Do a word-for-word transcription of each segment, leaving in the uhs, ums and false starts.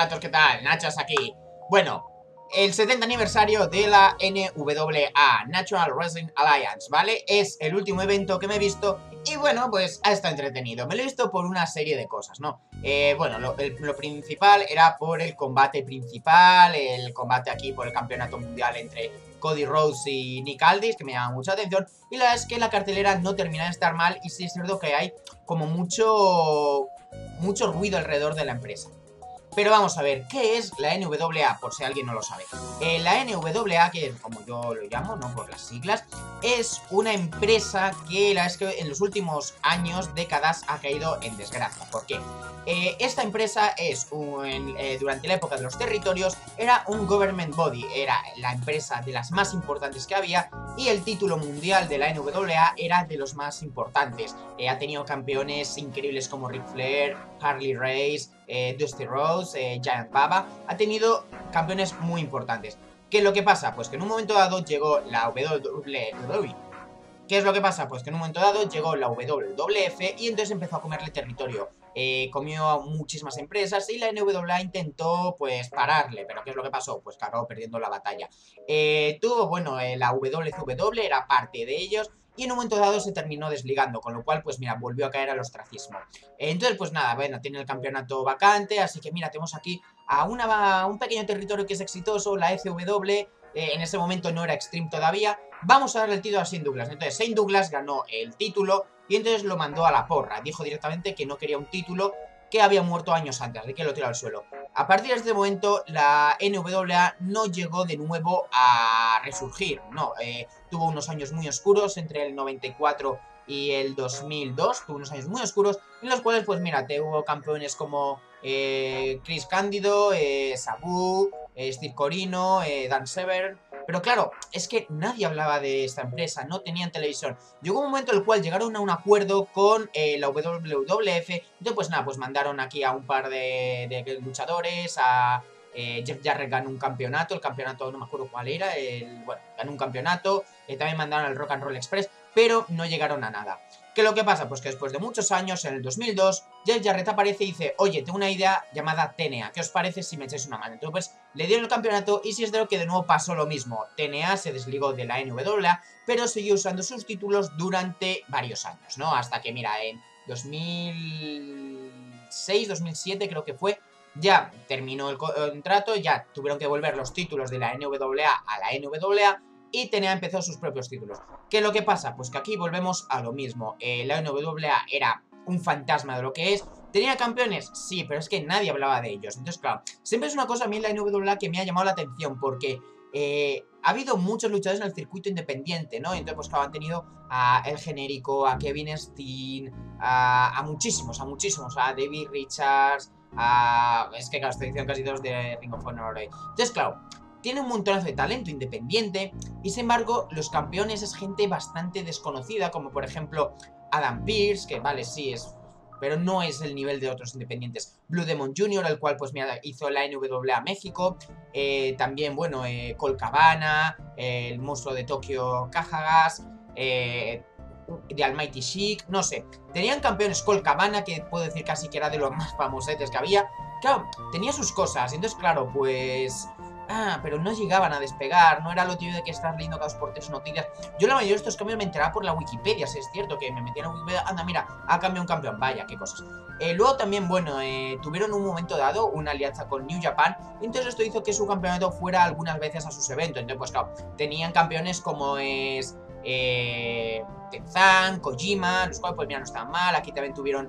Hola gatos, ¿qué tal? Nachos aquí. Bueno, el setenta aniversario de la N W A, Natural Wrestling Alliance, ¿vale? Es el último evento que me he visto y bueno, pues ha estado entretenido. Me lo he visto por una serie de cosas, ¿no? Eh, bueno, lo, el, lo principal era por el combate principal, el combate aquí por el campeonato mundial entre Cody Rhodes y Nick Aldis, que me llama mucha atención. Y la verdad es que la cartelera no termina de estar mal y sí es cierto que hay como mucho, mucho ruido alrededor de la empresa. Pero vamos a ver, ¿qué es la N W A? Por si alguien no lo sabe. Eh, la N W A, que es como yo lo llamo, no por las siglas, es una empresa que la es que en los últimos años, décadas, ha caído en desgracia. ¿Por qué? Eh, esta empresa es, un, eh, durante la época de los territorios, era un government body, era la empresa de las más importantes que había y el título mundial de la N W A era de los más importantes. Eh, ha tenido campeones increíbles como Ric Flair, Harley Race, eh, Dusty Rhodes, eh, Giant Baba. Ha tenido campeones muy importantes. ¿Qué es lo que pasa? Pues que en un momento dado llegó la W W E. ¿Qué es lo que pasa? Pues que en un momento dado llegó la W W F y entonces empezó a comerle territorio. Eh, comió a muchísimas empresas y la N W A intentó pues pararle, pero ¿qué es lo que pasó? Pues que acabó perdiendo la batalla. Eh, tuvo, bueno, eh, la W C W era parte de ellos y en un momento dado se terminó desligando, con lo cual pues mira, volvió a caer al ostracismo. Eh, entonces pues nada, bueno, tiene el campeonato vacante, así que mira, tenemos aquí a, una, a un pequeño territorio que es exitoso, la F W. Eh, en ese momento no era Extreme todavía. Vamos a darle el título a Shane Douglas. Entonces Shane Douglas ganó el título y entonces lo mandó a la porra. Dijo directamente que no quería un título que había muerto años antes, así que lo tiró al suelo. A partir de este momento la N W A no llegó de nuevo a resurgir. No, eh, tuvo unos años muy oscuros entre el noventa y cuatro y el dos mil dos. Tuvo unos años muy oscuros en los cuales pues mira, te hubo campeones como eh, Chris Candido, eh, Sabu, eh, Steve Corino, eh, Dan Severn. Pero claro, es que nadie hablaba de esta empresa, no tenían televisión. Llegó un momento en el cual llegaron a un acuerdo con eh, la W W F. Entonces pues nada, pues mandaron aquí a un par de, de luchadores, a eh, Jeff Jarrett ganó un campeonato, el campeonato no me acuerdo cuál era, el, bueno, ganó un campeonato, eh, también mandaron al Rock and Roll Express, pero no llegaron a nada. ¿Qué es lo que pasa? Pues que después de muchos años, en el dos mil dos, Jeff Jarrett aparece y dice, oye, tengo una idea llamada T N A, ¿qué os parece si me echáis una mano? Entonces pues le dieron el campeonato y si es de lo que de nuevo pasó lo mismo. T N A se desligó de la N W A, pero siguió usando sus títulos durante varios años, ¿no? Hasta que, mira, en dos mil seis, dos mil siete creo que fue, ya terminó el contrato, ya tuvieron que volver los títulos de la N W A a la N W A y T N A empezó sus propios títulos. ¿Qué es lo que pasa? Pues que aquí volvemos a lo mismo. Eh, la N W A era un fantasma de lo que es. ¿Tenía campeones? Sí, pero es que nadie hablaba de ellos. Entonces, claro, siempre es una cosa a mí en la N W A que me ha llamado la atención porque eh, ha habido muchos luchadores en el circuito independiente, ¿no? Entonces, pues claro, han tenido a El Genérico, a Kevin Steen, a, a muchísimos, a muchísimos, a David Richards, a... es que claro, estoy diciendo casi todos de Ring of Honor. Entonces, claro, tiene un montonazo de talento independiente y sin embargo los campeones es gente bastante desconocida, como por ejemplo Adam Pearce, que vale, sí es, pero no es el nivel de otros independientes. Blue Demon junior, el cual pues mira, hizo la N W A México. Eh, también, bueno, eh, Colt Cabana, eh, el monstruo de Tokio Cajagas, eh, de Almighty Chic, no sé. Tenían campeones. Colt Cabana, que puedo decir casi que era de los más famosetes que había. Claro, tenía sus cosas, entonces claro, pues... Ah, pero no llegaban a despegar, no era lo típico de que estás leyendo cada dos por tres noticias. Yo la mayoría de estos cambios me enteraba por la Wikipedia, si es cierto, que me metían en Wikipedia, anda, mira, ha cambiado un campeón, vaya, qué cosas. Eh, luego también, bueno, eh, tuvieron un momento dado una alianza con New Japan, y entonces esto hizo que su campeonato fuera algunas veces a sus eventos. Entonces, pues claro, tenían campeones como es... Eh, Tenzan, Kojima, los cuales pues mira, no estaban mal. Aquí también tuvieron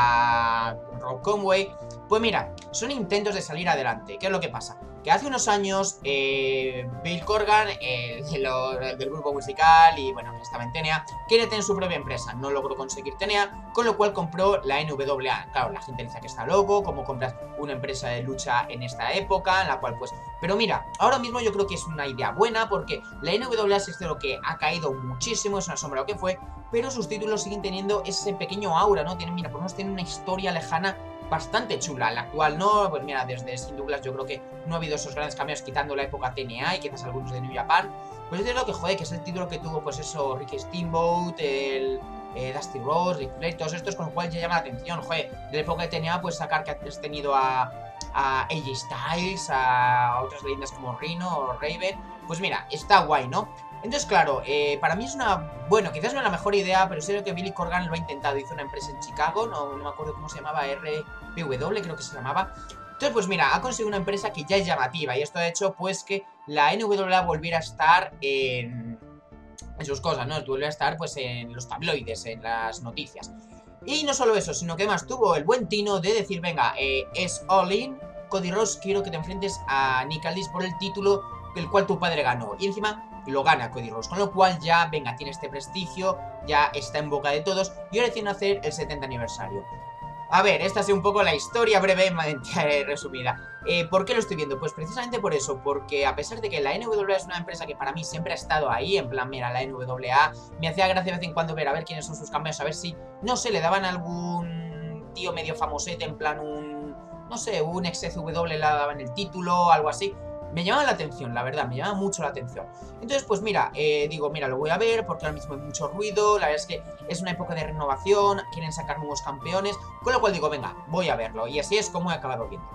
a Rob Conway. Pues mira, son intentos de salir adelante. ¿Qué es lo que pasa? Que hace unos años eh, Bill Corgan, el, de lo, el del grupo musical y bueno, que estaba en T N A, quiere tener su propia empresa. No logró conseguir T N A, con lo cual compró la N W A. Claro, la gente dice que está loco, cómo compras una empresa de lucha en esta época, en la cual pues... Pero mira, ahora mismo yo creo que es una idea buena porque la N W A es de lo que ha caído muchísimo, es una sombra lo que fue, pero sus títulos siguen teniendo ese pequeño aura, ¿no? Tienen, mira, por lo menos tienen una historia lejana bastante chula. La actual no, pues mira, desde Shane Douglas yo creo que no ha habido esos grandes cambios quitando la época T N A y quizás algunos de New Japan. Pues es lo que joder, que es el título que tuvo pues eso, Ricky Steamboat, el eh, Dusty Rhodes, Ric Flair, todos estos, con lo cual ya llama la atención, joder, de la época de T N A pues sacar que has tenido a, a A J Styles, a otras leyendas como Rhino o Raven. Pues mira, está guay, ¿no? Entonces, claro, eh, para mí es una... Bueno, quizás no es la mejor idea, pero sé que Billy Corgan lo ha intentado. Hizo una empresa en Chicago, no, no me acuerdo cómo se llamaba, R P W creo que se llamaba. Entonces, pues mira, ha conseguido una empresa que ya es llamativa. Y esto ha hecho, pues, que la N W A volviera a estar en... en sus cosas, ¿no? Volviera a estar, pues, en los tabloides, en las noticias. Y no solo eso, sino que además tuvo el buen tino de decir, venga, eh, es all in, Cody Rhodes, quiero que te enfrentes a Nick Aldis por el título el cual tu padre ganó. Y encima lo gana Cody Rhodes, con lo cual ya, venga, tiene este prestigio, ya está en boca de todos, y ahora tiene que hacer el setenta aniversario. A ver, esta ha sido un poco la historia brevemente resumida. Eh, ¿Por qué lo estoy viendo? Pues precisamente por eso, porque a pesar de que la N W A es una empresa que para mí siempre ha estado ahí, en plan, mira, la N W A, me hacía gracia de vez en cuando ver a ver quiénes son sus campeones, a ver si, no sé, le daban algún tío medio famosete, en plan un, no sé, un ex C W le daban el título, algo así. Me llama la atención, la verdad, me llama mucho la atención. Entonces, pues mira, eh, digo, mira, lo voy a ver porque ahora mismo hay mucho ruido. La verdad es que es una época de renovación, quieren sacar nuevos campeones. Con lo cual digo, venga, voy a verlo. Y así es como he acabado viendo.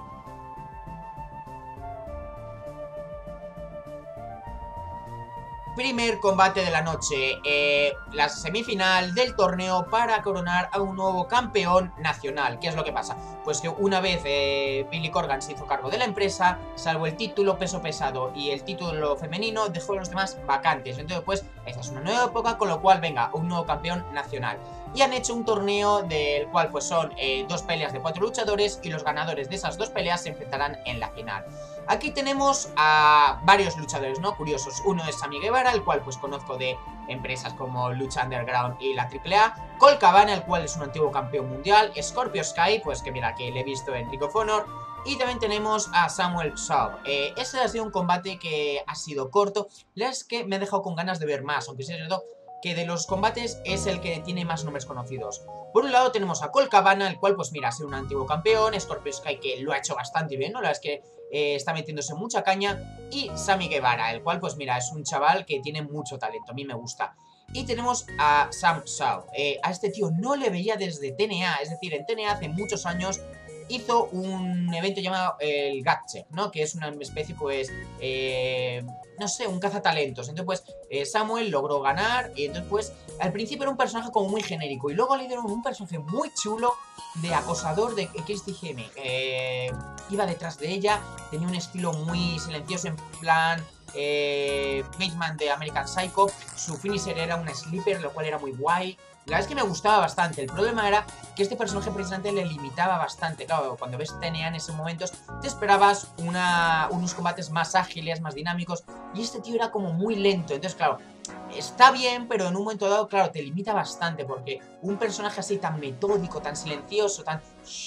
Primer combate de la noche, eh, la semifinal del torneo para coronar a un nuevo campeón nacional. ¿Qué es lo que pasa? Pues que una vez eh, Billy Corgan se hizo cargo de la empresa, salvo el título peso pesado y el título femenino, dejó los demás vacantes. Entonces pues esta es una nueva época, con lo cual venga, un nuevo campeón nacional. Y han hecho un torneo del cual pues son eh, dos peleas de cuatro luchadores y los ganadores de esas dos peleas se enfrentarán en la final. Aquí tenemos a varios luchadores, ¿no? Curiosos. Uno es Sammy Guevara, el cual pues conozco de empresas como Lucha Underground y la triple A. Colt Cabana, el cual es un antiguo campeón mundial. Scorpio Sky, pues que mira, que le he visto en Ring of Honor. Y también tenemos a Samuel Shaw. Eh, este ha sido un combate que ha sido corto. La verdad es que me ha dejado con ganas de ver más, aunque sea cierto que de los combates es el que tiene más nombres conocidos. Por un lado tenemos a Colt Cabana, el cual pues mira, ha sido un antiguo campeón. Scorpio Sky, que lo ha hecho bastante bien, ¿no? La verdad es que eh, está metiéndose mucha caña. Y Sammy Guevara, el cual pues mira, es un chaval que tiene mucho talento, a mí me gusta. Y tenemos a Sam Shaw. Eh, a este tío no le veía desde T N A, es decir, en T N A hace muchos años hizo un evento llamado el Gatcheck, ¿no? Que es una especie, pues, eh, no sé, un cazatalentos. Entonces, pues, eh, Samuel logró ganar. Y entonces, pues, al principio era un personaje como muy genérico. Y luego le dieron un personaje muy chulo de acosador de Christy Hemme. Eh, iba detrás de ella, tenía un estilo muy silencioso, en plan... Eh, Bateman de American Psycho. Su finisher era un sleeper, lo cual era muy guay. La verdad es que me gustaba bastante. El problema era que este personaje precisamente le limitaba bastante. Claro, cuando ves T N A en esos momentos te esperabas una, unos combates más ágiles, más dinámicos. Y este tío era como muy lento. Entonces, claro, está bien, pero en un momento dado, claro, te limita bastante. Porque un personaje así tan metódico, tan silencioso, tan...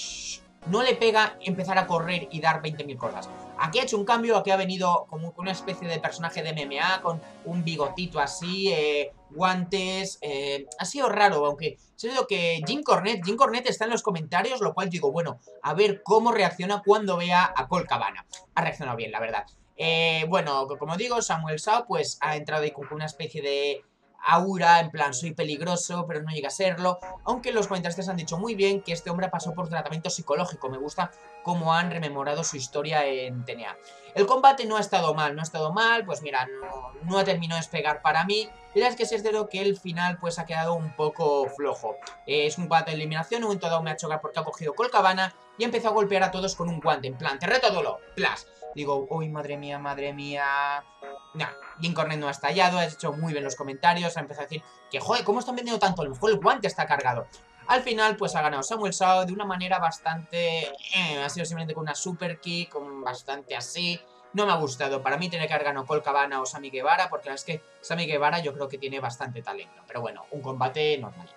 no le pega empezar a correr y dar veinte mil cosas. Aquí ha hecho un cambio, aquí ha venido como una especie de personaje de M M A con un bigotito así, eh, guantes, eh, ha sido raro, aunque sé lo que Jim Cornette, Jim Cornette está en los comentarios, lo cual digo, bueno, a ver cómo reacciona cuando vea a Colt Cabana. Ha reaccionado bien, la verdad. Eh, bueno, como digo, Samuel Shaw pues ha entrado ahí con una especie de aura, en plan, soy peligroso, pero no llega a serlo. Aunque los comentaristas han dicho muy bien que este hombre pasó por tratamiento psicológico. Me gusta cómo han rememorado su historia en T N A. El combate no ha estado mal, no ha estado mal, pues mira, no, no ha terminado de despegar para mí. Y la verdad es que sí es cierto que el final pues ha quedado un poco flojo. Eh, es un combate de eliminación, en un momento dado me ha chocado porque ha cogido Colt Cabana y empezó a golpear a todos con un guante, en plan, te reto a duelo, plas. Digo, uy, madre mía, madre mía. Nah, Jim Cornette no ha estallado, ha hecho muy bien los comentarios, ha empezado a decir que, joder, ¿cómo están vendiendo tanto? A lo mejor el guante está cargado. Al final, pues ha ganado Samuel Shaw de una manera bastante... Eh, ha sido simplemente con una super kick, con bastante así. No me ha gustado. Para mí tiene que haber ganado Colt Cabana o Sammy Guevara, porque la verdad es que Sammy Guevara yo creo que tiene bastante talento. Pero bueno, un combate normal.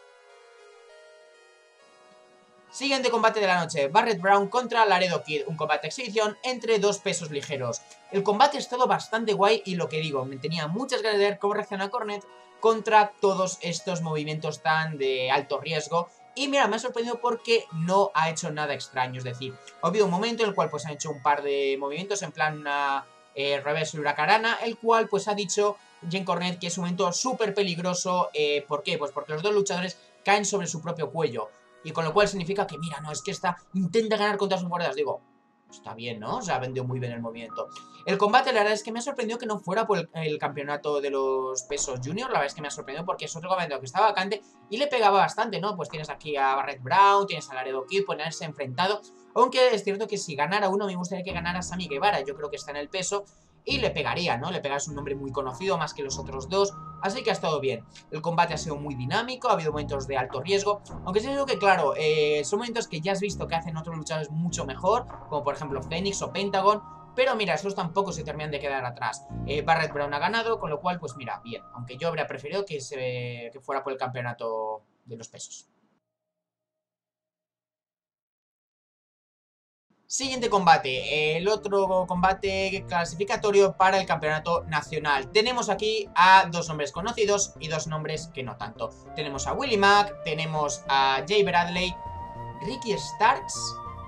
Siguiente combate de la noche, Barrett Brown contra Laredo Kid, un combate de exhibición entre dos pesos ligeros. El combate ha estado bastante guay y lo que digo, me tenía muchas ganas de ver cómo reacciona Cornette contra todos estos movimientos tan de alto riesgo. Y mira, me ha sorprendido porque no ha hecho nada extraño, es decir, ha habido un momento en el cual pues han hecho un par de movimientos en plan una eh, reverse huracarana, el cual pues ha dicho Jim Cornette que es un momento súper peligroso. eh, ¿Por qué? Pues porque los dos luchadores caen sobre su propio cuello. Y con lo cual significa que, mira, no, es que esta intenta ganar contra sus guardias. Digo, está bien, ¿no? O sea, ha vendido muy bien el movimiento. El combate, la verdad es que me ha sorprendido que no fuera por el, el campeonato de los pesos junior. La verdad es que me ha sorprendido porque es otro campeonato que estaba vacante y le pegaba bastante, ¿no? Pues tienes aquí a Barrett Brown, tienes a Laredo Kid, ponerse enfrentado. Aunque es cierto que si ganara uno, me gustaría que ganara Sammy Guevara. Yo creo que está en el peso y le pegaría, ¿no? Le pegas un nombre muy conocido, más que los otros dos. Así que ha estado bien. El combate ha sido muy dinámico, ha habido momentos de alto riesgo. Aunque sí digo que, claro, eh, son momentos que ya has visto que hacen otros luchadores mucho mejor, como por ejemplo Phoenix o Pentagon. Pero mira, esos tampoco se terminan de quedar atrás. eh, Barrett Brown ha ganado, con lo cual, pues mira, bien. Aunque yo habría preferido que, se, que fuera por el campeonato de los pesos. Siguiente combate, el otro combate clasificatorio para el campeonato nacional. Tenemos aquí a dos nombres conocidos y dos nombres que no tanto. Tenemos a Willie Mack, tenemos a Jay Bradley, Ricky Starks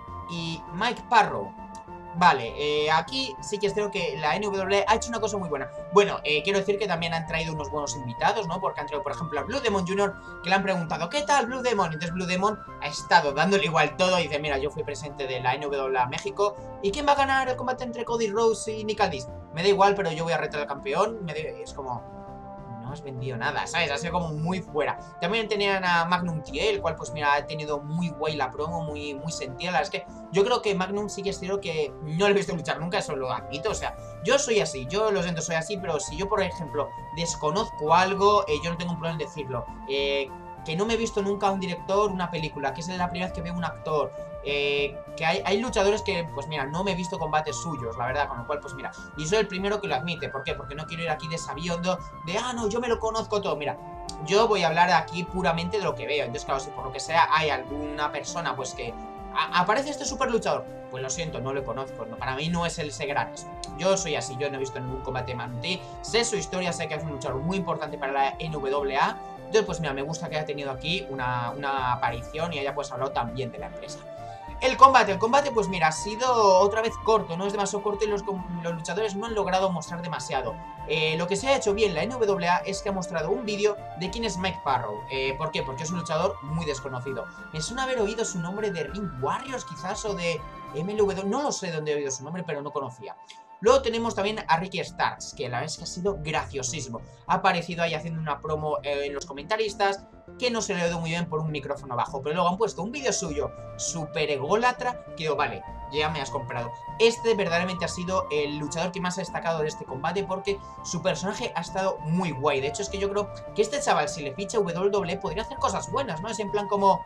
y Mike Parrow. Vale, eh, aquí sí que creo que la N W A ha hecho una cosa muy buena. Bueno, eh, quiero decir que también han traído unos buenos invitados, ¿no? Porque han traído, por ejemplo, a Blue Demon junior, que le han preguntado, ¿qué tal Blue Demon? Entonces Blue Demon ha estado dándole igual todo y dice, mira, yo fui presente de la N W A México. ¿Y quién va a ganar el combate entre Cody Rhodes y Nick Aldis? Me da igual, pero yo voy a retar al campeón. Me da... Es como... no has vendido nada, ¿sabes? Ha sido como muy fuera. También tenían a Magnum T A, el cual pues mira, ha tenido muy guay la promo, muy, muy sentida. La verdad es que yo creo que Magnum sí que es cierto que no le he visto luchar nunca, eso lo admito. O sea, yo soy así, yo lo siento, soy así, pero si yo por ejemplo desconozco algo, eh, yo no tengo un problema en decirlo. Eh... que no me he visto nunca un director, una película, que es la primera vez que veo un actor, eh, que hay, hay luchadores que, pues mira, no me he visto combates suyos, la verdad, con lo cual, pues mira, y soy el primero que lo admite. ¿Por qué? Porque no quiero ir aquí de sabiondo, de, ah, no, yo me lo conozco todo. Mira, yo voy a hablar aquí puramente de lo que veo. Entonces, claro, si por lo que sea hay alguna persona, pues que a aparece este super luchador, pues lo siento, no lo conozco, no, para mí no es el gran. Yo soy así, yo no he visto ningún combate de Magnum T A, sé su historia, sé que es un luchador muy importante para la N W A. Entonces, pues mira, me gusta que haya tenido aquí una, una aparición y haya pues hablado también de la empresa. El combate, el combate pues mira, ha sido otra vez corto, no es demasiado corto y los, los luchadores no han logrado mostrar demasiado. Eh, lo que se ha hecho bien la N W A es que ha mostrado un vídeo de quién es Mike Parrow. Eh, ¿Por qué? Porque es un luchador muy desconocido. Me suena haber oído su nombre de Ring Warriors quizás o de M L W, no lo sé dónde he oído su nombre, pero no conocía. Luego tenemos también a Ricky Starks, que la verdad es que ha sido graciosísimo. Ha aparecido ahí haciendo una promo eh, en los comentaristas, que no se le dio muy bien por un micrófono bajo. Pero luego han puesto un vídeo suyo, súper ególatra, que digo, vale, ya me has comprado. Este verdaderamente ha sido el luchador que más ha destacado de este combate, porque su personaje ha estado muy guay. De hecho, es que yo creo que este chaval, si le ficha W W E, podría hacer cosas buenas, ¿no? Es en plan como...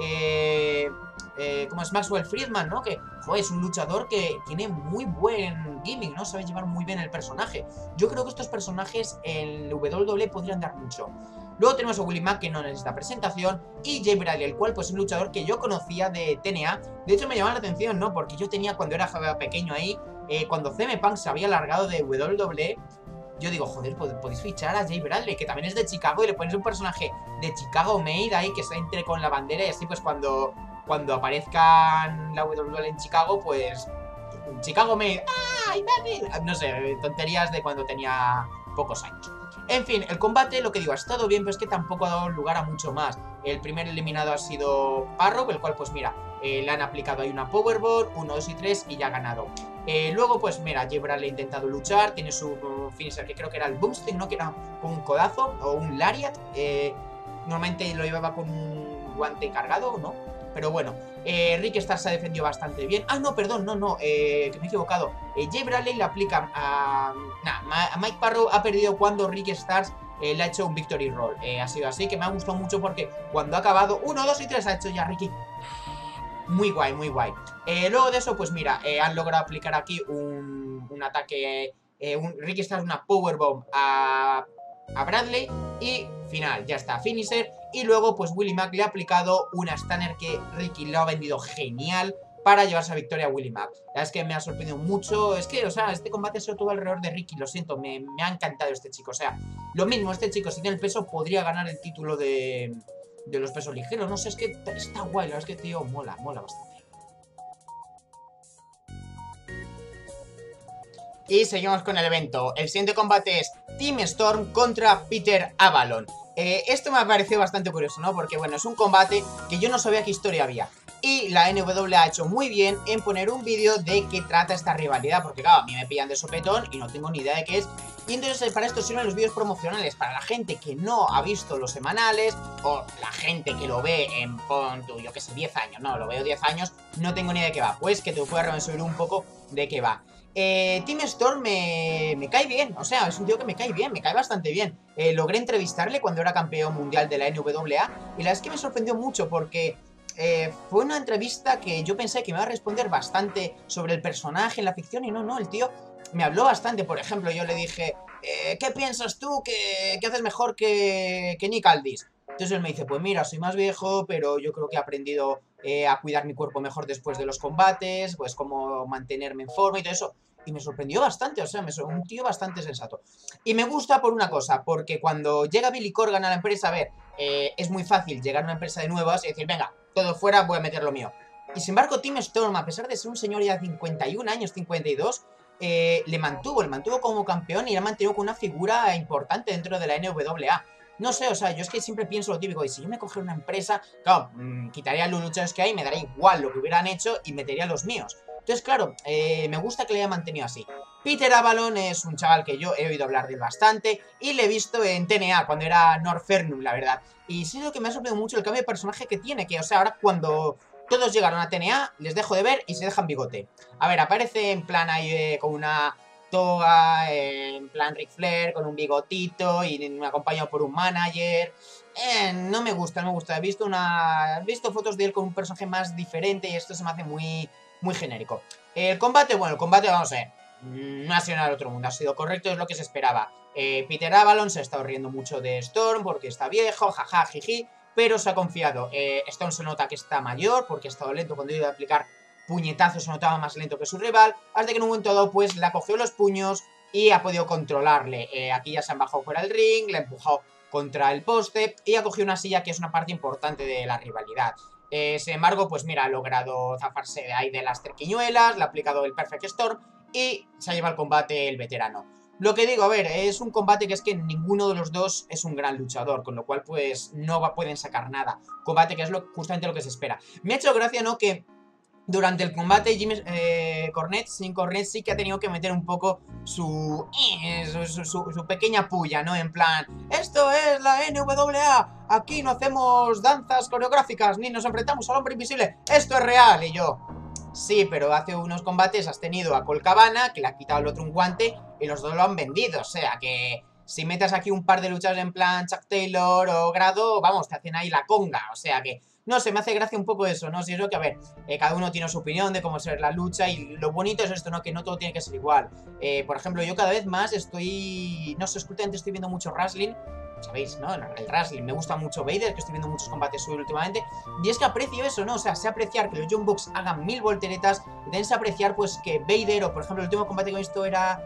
Eh... Eh, como es Maxwell Friedman, ¿no? Que, joder, es un luchador que tiene muy buen gimmick, ¿no? Sabe llevar muy bien el personaje. Yo creo que estos personajes en W W E podrían dar mucho. Luego tenemos a Willie Mack, que no necesita presentación, y Jay Bradley, el cual pues es un luchador que yo conocía de T N A. De hecho me llamaba la atención, ¿no? Porque yo tenía cuando era pequeño ahí, eh, cuando C M Punk se había largado de W W E, yo digo, joder, podéis fichar a Jay Bradley, que también es de Chicago, y le ponéis un personaje de Chicago Made ahí, que se entre con la bandera, y así pues cuando... cuando aparezcan la W W E en Chicago, pues... Chicago Made... ¡Ay, no sé, tonterías de cuando tenía pocos años. En fin, el combate, lo que digo, ha estado bien, pero es que tampoco ha dado lugar a mucho más. El primer eliminado ha sido Parrow, el cual, pues mira, eh, le han aplicado ahí una Powerbomb, uno, dos y tres, y ya ha ganado. Eh, luego, pues mira, Jay Bradley ha intentado luchar, tiene su uh, finisher, que creo que era el Boomstick, ¿no? Que era con un codazo, o un Lariat. Eh, normalmente lo llevaba con un guante cargado, ¿no? Pero bueno, eh, Rick Starks se ha defendido bastante bien. Ah, no, perdón, no, no, eh, que me he equivocado. eh, Jay Bradley le aplica a... Nah, a Mike Parrow ha perdido cuando Rick Starks eh, le ha hecho un Victory Roll. eh, Ha sido así, que me ha gustado mucho porque cuando ha acabado uno, dos y tres ha hecho ya Ricky. Muy guay, muy guay. eh, Luego de eso, pues mira, eh, han logrado aplicar aquí un, un ataque... Eh, un, Ricky Starks una Powerbomb a... a Bradley y final, ya está, finisher. Y luego pues Willie Mack le ha aplicado una Stunner que Ricky lo ha vendido genial para llevarse a victoria a Willie Mack. La verdad es que me ha sorprendido mucho. Es que, o sea, este combate ha sido todo alrededor de Ricky. Lo siento, me, me ha encantado este chico. O sea, lo mismo, este chico si tiene el peso podría ganar el título de, de los pesos ligeros. No sé, es que está guay. La verdad es que, tío, mola, mola bastante. Y seguimos con el evento. El siguiente combate es Team Storm contra Peter Avalon. Eh, esto me ha parecido bastante curioso, ¿no? Porque, bueno, es un combate que yo no sabía qué historia había. Y la N W A ha hecho muy bien en poner un vídeo de qué trata esta rivalidad, porque claro, a mí me pillan de sopetón y no tengo ni idea de qué es. Y entonces para esto sirven los vídeos promocionales, para la gente que no ha visto los semanales, o la gente que lo ve en, pon tú, yo que sé, diez años, no, lo veo diez años, no tengo ni idea de qué va, pues que te pueda resumir un poco de qué va. Eh, Tim Storm me, me cae bien, o sea, es un tío que me cae bien, me cae bastante bien. Eh, logré entrevistarle cuando era campeón mundial de la N W A y la verdad es que me sorprendió mucho porque eh, fue una entrevista que yo pensé que me iba a responder bastante sobre el personaje en la ficción y no, no, el tío me habló bastante. Por ejemplo, yo le dije, eh, ¿qué piensas tú que, que haces mejor que, que Nick Aldis? Entonces él me dice, pues mira, soy más viejo, pero yo creo que he aprendido eh, a cuidar mi cuerpo mejor después de los combates, pues cómo mantenerme en forma y todo eso. Y me sorprendió bastante, o sea, me un tío bastante sensato. Y me gusta por una cosa, porque cuando llega Billy Corgan a la empresa, a ver, eh, es muy fácil llegar a una empresa de nuevas y decir, venga, todo fuera, voy a meter lo mío. Y sin embargo, Tim Storm, a pesar de ser un señor ya de cincuenta y un años, cincuenta y dos, eh, le mantuvo, le mantuvo como campeón y le ha mantenido con una figura importante dentro de la N W A. No sé, o sea, yo es que siempre pienso lo típico, y si yo me cogiera una empresa, claro, mmm, quitaría los luchadores que hay, me daría igual lo que hubieran hecho y metería los míos. Entonces, claro, eh, me gusta que le haya mantenido así. Peter Avalon es un chaval que yo he oído hablar de él bastante y le he visto en T N A cuando era Northernum, la verdad. Y sí, lo que me ha sorprendido mucho el cambio de personaje que tiene, que, o sea, ahora cuando todos llegaron a T N A, les dejo de ver y se dejan bigote. A ver, aparece en plan ahí eh, con una toga, eh, en plan Ric Flair, con un bigotito y acompañado por un manager. Eh, no me gusta, no me gusta. He visto una, he visto fotos de él con un personaje más diferente y esto se me hace muy, muy genérico. El combate, bueno, el combate, vamos a ver, no ha sido nada del otro mundo, ha sido correcto, es lo que se esperaba. Eh, Peter Avalon se ha estado riendo mucho de Storm porque está viejo, jaja, jiji, pero se ha confiado. Eh, Storm se nota que está mayor porque ha estado lento cuando iba a aplicar puñetazos, se notaba más lento que su rival, hasta que en un momento dado pues le ha cogido los puños y ha podido controlarle. Eh, aquí ya se han bajado fuera del ring, le ha empujado contra el poste y ha cogido una silla que es una parte importante de la rivalidad. Eh, sin embargo, pues mira, ha logrado zafarse de ahí de las terquiñuelas, le ha aplicado el Perfect Storm y se ha llevado al combate el veterano. Lo que digo, a ver, es un combate que es que ninguno de los dos es un gran luchador, con lo cual pues no va, pueden sacar nada. Combate que es lo, justamente lo que se espera. Me ha hecho gracia, ¿no?, que durante el combate Jimmy eh, Cornette, sin Cornette sí que ha tenido que meter un poco su, eh, su, su, su, su pequeña puya, ¿no? En plan, esto es la N W A, aquí no hacemos danzas coreográficas, ni nos enfrentamos al hombre invisible, esto es real. Y yo, sí, pero hace unos combates has tenido a Colt Cabana, que le ha quitado al otro un guante, y los dos lo han vendido, o sea que si metas aquí un par de luchadores en plan Chuck Taylor o Grado, vamos, te hacen ahí la conga, o sea que no sé, me hace gracia un poco eso, ¿no? Si es lo que, a ver, eh, cada uno tiene su opinión de cómo ser la lucha y lo bonito es esto, ¿no? Que no todo tiene que ser igual. Eh, por ejemplo, yo cada vez más estoy, no sé, últimamente estoy viendo mucho wrestling, ¿sabéis, no? El wrestling, me gusta mucho Vader, que estoy viendo muchos combates suyos últimamente, y es que aprecio eso, ¿no? O sea, sé apreciar que los Young Bucks hagan mil volteretas, y también sé apreciar, pues, que Vader, o por ejemplo, el último combate que he visto era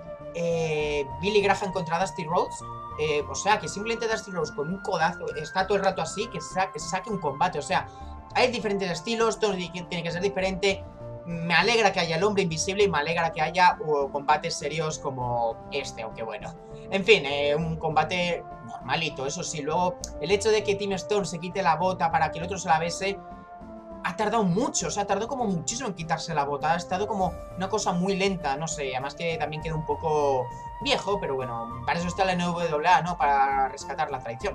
eh, Billy Graham contra Dusty Rhodes. Eh, o sea, que simplemente Dusty Rhodes con un codazo está todo el rato así, que, sa que saque un combate. O sea, hay diferentes estilos, todo tiene que ser diferente. Me alegra que haya el hombre invisible y me alegra que haya uh, combates serios como este, aunque bueno. En fin, eh, un combate normalito, eso sí. Luego, el hecho de que Tim Storm se quite la bota para que el otro se la bese ha tardado mucho, o sea, tardó como muchísimo en quitarse la bota. Ha estado como una cosa muy lenta, no sé. Además que también queda un poco viejo, pero bueno, para eso está la N W A, ¿no? Para rescatar la tradición.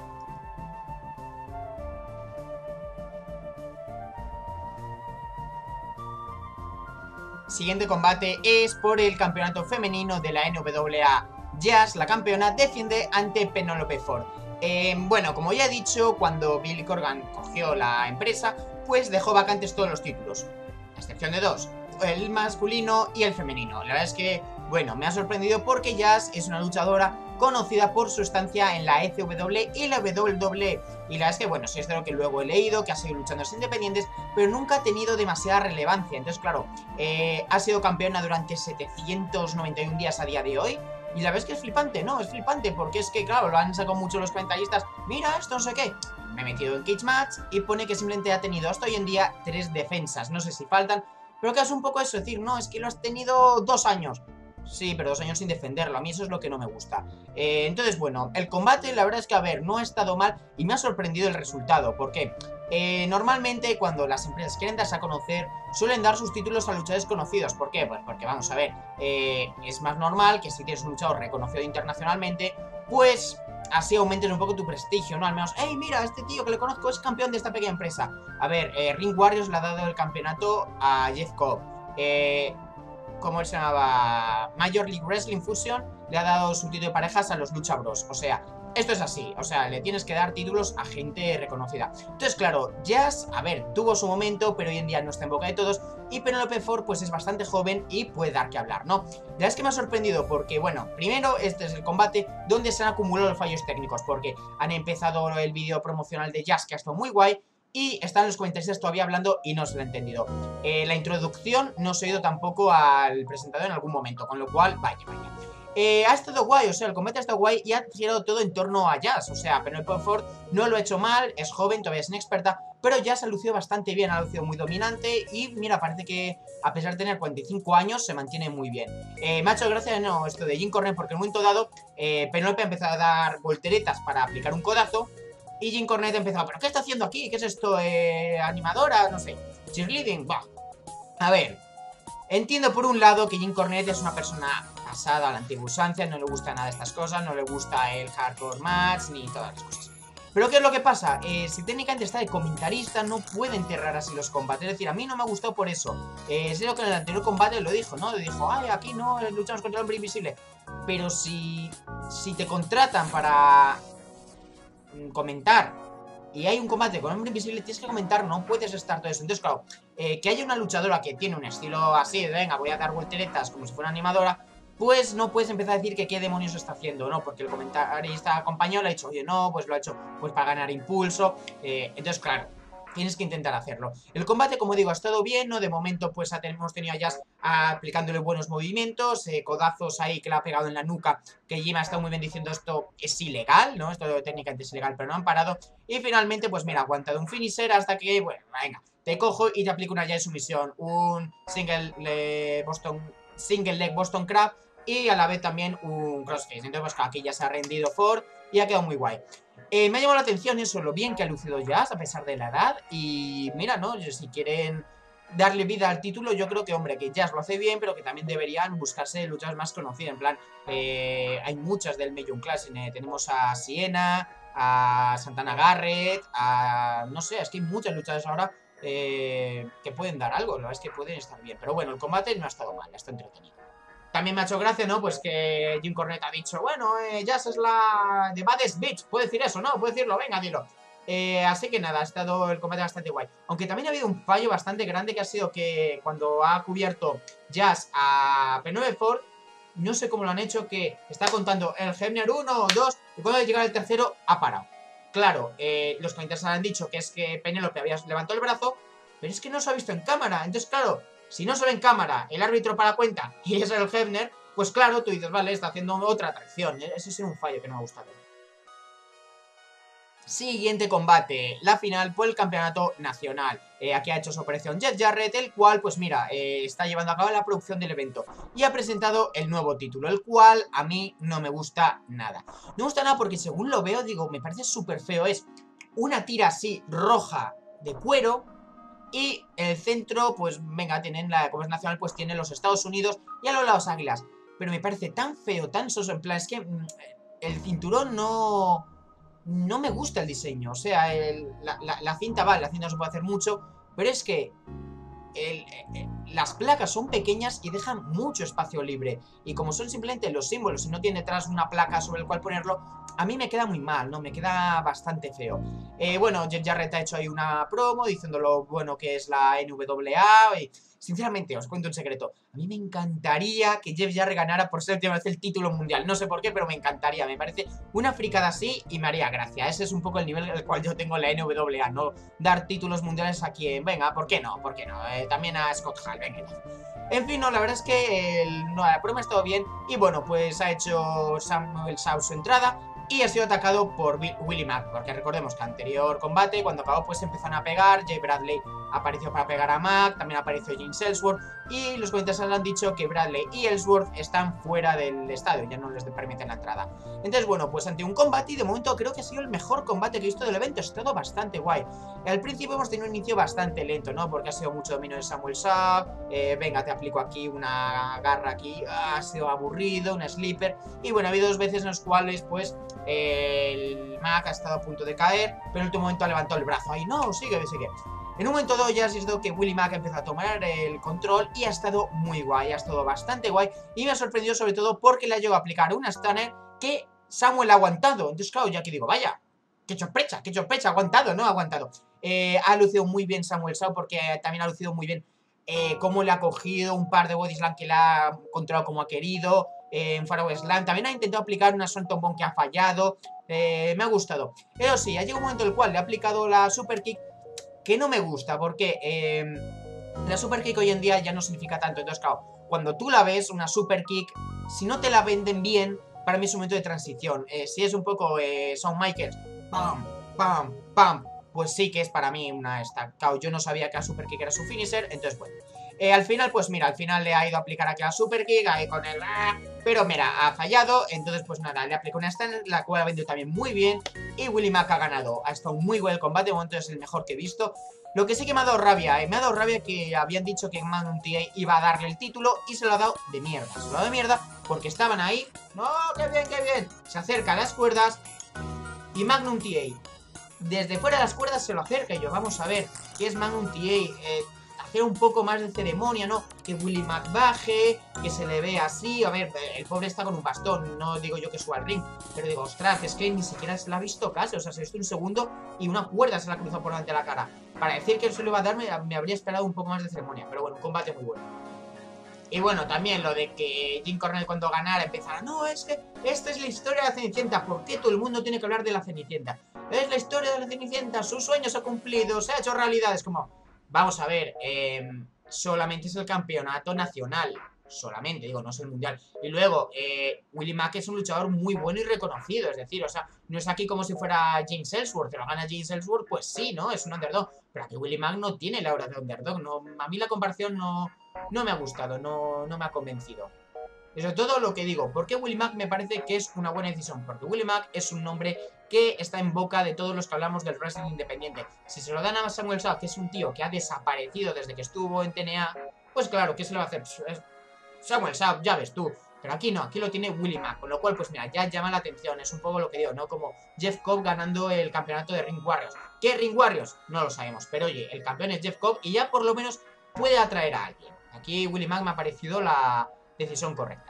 Siguiente combate es por el campeonato femenino de la N W A. Jazz, la campeona, defiende ante Penelope Ford. Eh, bueno, como ya he dicho, cuando Billy Corgan cogió la empresa, pues dejó vacantes todos los títulos, a excepción de dos, el masculino y el femenino. La verdad es que, bueno, me ha sorprendido porque Jazz es una luchadora conocida por su estancia en la E C W y la W W E. Y la verdad es que, bueno, sí es de lo que luego he leído, que ha seguido luchando en independientes, pero nunca ha tenido demasiada relevancia. Entonces, claro, eh, ha sido campeona durante setecientos noventa y un días a día de hoy. Y la verdad es que es flipante, ¿no? Es flipante porque es que, claro, lo han sacado mucho los comentaristas. Mira esto, no sé qué. Me he metido en Cage Match y pone que simplemente ha tenido hasta hoy en día tres defensas. No sé si faltan, pero que es un poco eso, decir, no, es que lo has tenido dos años. Sí, pero dos años sin defenderlo. A mí eso es lo que no me gusta. Eh, entonces, bueno, el combate, la verdad es que, a ver, no ha estado mal y me ha sorprendido el resultado. ¿Por qué? Eh, normalmente, cuando las empresas quieren darse a conocer, suelen dar sus títulos a luchadores conocidos. ¿Por qué? Pues porque, vamos a ver, eh, es más normal que si tienes un luchador reconocido internacionalmente, pues así aumentes un poco tu prestigio, ¿no? Al menos, hey, mira, este tío que le conozco es campeón de esta pequeña empresa. A ver, eh, Ring Warriors le ha dado el campeonato a Jeff Cobb. Eh... ¿Cómo se llamaba? Major League Wrestling Fusion le ha dado su título de parejas a los Lucha Bros. O sea, esto es así. O sea, le tienes que dar títulos a gente reconocida. Entonces, claro, Jazz, a ver, tuvo su momento, pero hoy en día no está en boca de todos. Y Penelope Ford, pues es bastante joven y puede dar que hablar, ¿no? La verdad es que me ha sorprendido porque, bueno, primero, este es el combate donde se han acumulado los fallos técnicos. Porque han empezado el vídeo promocional de Jazz, que ha estado muy guay. Y están los comentaristas todavía hablando y no se lo he entendido. Eh, la introducción no se ha oído tampoco al presentador en algún momento, con lo cual, vaya, vaya. Eh, ha estado guay, o sea, el combate ha estado guay y ha girado todo en torno a Jazz. O sea, Penelope Ford no lo ha hecho mal, es joven, todavía es inexperta, pero Jazz ha lucido bastante bien, ha lucido muy dominante y mira, parece que a pesar de tener cuarenta y cinco años se mantiene muy bien. Eh, me ha hecho gracia, no, esto de Jim Cornette, porque en un momento dado eh, Penelope ha empezado a dar volteretas para aplicar un codazo. Y Jim Cornette empezó, ¿pero qué está haciendo aquí? ¿Qué es esto? Eh, ¿Animadora? No sé. ¿Cheerleading? Bah. A ver. Entiendo por un lado que Jim Cornette es una persona pasada a la antigua usanza, no le gusta nada de estas cosas, no le gusta el hardcore match, ni todas las cosas. Pero ¿qué es lo que pasa? Eh, si técnicamente está de comentarista, no puede enterrar así los combates. Es decir, a mí no me ha gustado por eso. Eh, sé lo que en el anterior combate lo dijo, ¿no? Le dijo, ay, aquí no, luchamos contra el hombre invisible. Pero si, si te contratan para comentar y hay un combate con hombre invisible, tienes que comentar, no puedes estar todo eso. Entonces, claro, eh, que haya una luchadora que tiene un estilo así, de venga, voy a dar volteretas como si fuera animadora, pues no puedes empezar a decir que qué demonios está haciendo, ¿no? Porque el comentarista compañero le ha dicho, oye, no, pues lo ha hecho pues para ganar impulso. Eh, entonces, claro, tienes que intentar hacerlo. El combate, como digo, ha estado bien, ¿no? De momento, pues hemos tenido a Jazz aplicándole buenos movimientos, eh, codazos ahí que le ha pegado en la nuca, que Jim ha estado muy bien diciendo esto es ilegal, ¿no? Esto técnicamente es ilegal, pero no han parado. Y finalmente, pues mira, ha aguantado un finisher hasta que, bueno, venga, te cojo y te aplico una llave de sumisión, un single, eh, Boston, single leg Boston Crab y a la vez también un crossface. Entonces, pues aquí ya se ha rendido Ford y ha quedado muy guay. Eh, me ha llamado la atención eso, lo bien que ha lucido Jazz a pesar de la edad. Y mira, ¿no? Si quieren darle vida al título, yo creo que, hombre, que Jazz lo hace bien, pero que también deberían buscarse luchas más conocidas. En plan, eh, hay muchas del Major Class. Eh, tenemos a Siena, a Santana Garrett, a... no sé, es que hay muchas luchas ahora eh, que pueden dar algo. La verdad es que pueden estar bien. Pero bueno, el combate no ha estado mal, está entretenido. También me ha hecho gracia, ¿no? Pues que Jim Cornette ha dicho, bueno, eh, Jazz es la de Baddest Bitch. Puede decir eso, ¿no? Puede decirlo, venga, dilo. Eh, así que nada, ha estado el combate bastante guay. Aunque también ha habido un fallo bastante grande que ha sido que cuando ha cubierto Jazz a Penelope Ford, no sé cómo lo han hecho, que está contando el Hebner uno o dos y cuando llega el tercero ha parado. Claro, eh, los comentarios han dicho que es que Penelope había levantado el brazo, pero es que no se ha visto en cámara. Entonces, claro, si no se ve en cámara, el árbitro para cuenta y es el Hebner, pues claro, tú dices, vale, está haciendo otra atracción. Ese es un fallo que no me ha gustado. Siguiente combate, la final por el campeonato nacional. Eh, aquí ha hecho su operación Jeff Jarrett, el cual, pues mira, eh, está llevando a cabo la producción del evento y ha presentado el nuevo título, el cual a mí no me gusta nada. No me gusta nada porque según lo veo, digo, me parece súper feo. Es una tira así roja de cuero y el centro, pues venga, tienen la, como es nacional, pues tiene los Estados Unidos y a los lados águilas. Pero me parece tan feo, tan soso, en plan, es que mmm, el cinturón no... no me gusta el diseño. O sea, el, la, la, la cinta vale, la cinta no se puede hacer mucho, pero es que el, el, las placas son pequeñas y dejan mucho espacio libre. Y como son simplemente los símbolos y no tiene detrás una placa sobre el cual ponerlo, a mí me queda muy mal, ¿no? Me queda bastante feo. Eh, bueno, Jeff Jarrett ha hecho ahí una promo diciendo lo bueno que es la N W A y... sinceramente, os cuento un secreto. A mí me encantaría que Jeff Jarrett ganara por séptima vez el título mundial. No sé por qué, pero me encantaría. Me parece una fricada así y me haría gracia. Ese es un poco el nivel al cual yo tengo en la N W A. No dar títulos mundiales a quien... venga, ¿por qué no? ¿Por qué no? Eh, también a Scott Hall, venga. En fin, no, la verdad es que el, no, la prueba ha estado bien. Y bueno, pues ha hecho Samuel Shaw su entrada y ha sido atacado por Willie Mack, porque recordemos que anterior combate, cuando acabó, pues empezaron a pegar. Jay Bradley apareció para pegar a Mac, también apareció James Ellsworth, y los comentaristas han dicho que Bradley y Ellsworth están fuera del estadio, ya no les permiten la entrada. Entonces, bueno, pues ante un combate, y de momento creo que ha sido el mejor combate que he visto del evento, ha estado bastante guay. Al principio hemos tenido un inicio bastante lento, ¿no? Porque ha sido mucho dominio de Samuel Saab, eh, venga, te aplico aquí una garra aquí, ha sido aburrido, una sleeper, y bueno, ha habido dos veces en las cuales, pues, eh, el Mac ha estado a punto de caer, pero en el último momento ha levantado el brazo, ahí, no, sigue, sigue. En un momento dado ya ha sido que Willie Mack empezó a tomar el control y ha estado muy guay, ha estado bastante guay, y me ha sorprendido sobre todo porque le ha llegado a aplicar una stunner que Samuel ha aguantado. Entonces, claro, ya que digo, vaya, qué sorpresa, qué sorpresa, ha aguantado, ¿no? Ha aguantado. Eh, ha lucido muy bien Samuel Saw porque también ha lucido muy bien eh, cómo le ha cogido un par de body slam que le ha controlado como ha querido, eh, en Faroe Slam. También ha intentado aplicar una Swanton Bomb que ha fallado, eh, me ha gustado. Pero sí, ha llegado un momento en el cual le ha aplicado la Super Kick que no me gusta, porque eh, la Super Kick hoy en día ya no significa tanto. Entonces, claro, cuando tú la ves, una Super Kick, si no te la venden bien, para mí es un momento de transición. Eh, si es un poco eh, Shawn Michaels, pam, pam, pam, pues sí que es para mí una esta. Claro, yo no sabía que la Super Kick era su finisher, entonces bueno. Eh, al final, pues mira, al final le ha ido a aplicar aquí la Super Kick, ahí con el... Pero mira, ha fallado, entonces pues nada, le aplicó una stand, la cual ha vendido también muy bien. Y Willie Mack ha ganado, ha estado muy buen el combate, de momento es el mejor que he visto. Lo que sí que me ha dado rabia, eh, me ha dado rabia que habían dicho que Magnum T A iba a darle el título y se lo ha dado de mierda. Se lo ha dado de mierda porque estaban ahí, ¡no, qué bien, qué bien! Se acerca a las cuerdas y Magnum T A desde fuera de las cuerdas se lo acerca y yo, vamos a ver, ¿qué es Magnum T A? Eh, hacer un poco más de ceremonia, ¿no? Que Willie Mack baje, que se le vea así. A ver, el pobre está con un bastón, no digo yo que suba al ring, pero digo, ostras, es que ni siquiera se la ha visto casi. O sea, se ha visto un segundo y una cuerda se la ha cruzado por delante de la cara. Para decir que él se lo iba a dar, me, me habría esperado un poco más de ceremonia. Pero bueno, un combate muy bueno. Y bueno, también lo de que Jim Cornette cuando ganara empezara, no, es que esta es la historia de la Cenicienta. ¿Por qué todo el mundo tiene que hablar de la Cenicienta? Es la historia de la Cenicienta, su sueño se ha cumplido, se ha hecho realidad. Es como, vamos a ver, eh, solamente es el campeonato nacional. Solamente, digo, no es el mundial. Y luego, eh, Willie Mack es un luchador muy bueno y reconocido. Es decir, o sea, no es aquí como si fuera James Ellsworth. Que lo gana James Ellsworth, pues sí, ¿no? Es un underdog. Pero aquí Willie Mack no tiene la aura de underdog. No, a mí la comparación no, no me ha gustado, no, no me ha convencido. Y sobre todo lo que digo, ¿por qué Willie Mack me parece que es una buena decisión? Porque Willie Mack es un nombre que está en boca de todos los que hablamos del wrestling independiente. Si se lo dan a Samuel Saw, que es un tío que ha desaparecido desde que estuvo en T N A, pues claro, ¿qué se le va a hacer? Pues, Samuel Saw, ya ves tú. Pero aquí no, aquí lo tiene Willie Mack. Con lo cual, pues mira, ya llama la atención. Es un poco lo que digo, ¿no? Como Jeff Cobb ganando el campeonato de Ring Warriors. ¿Qué Ring Warriors? No lo sabemos. Pero oye, el campeón es Jeff Cobb y ya por lo menos puede atraer a alguien. Aquí Willie Mack me ha parecido la decisión correcta.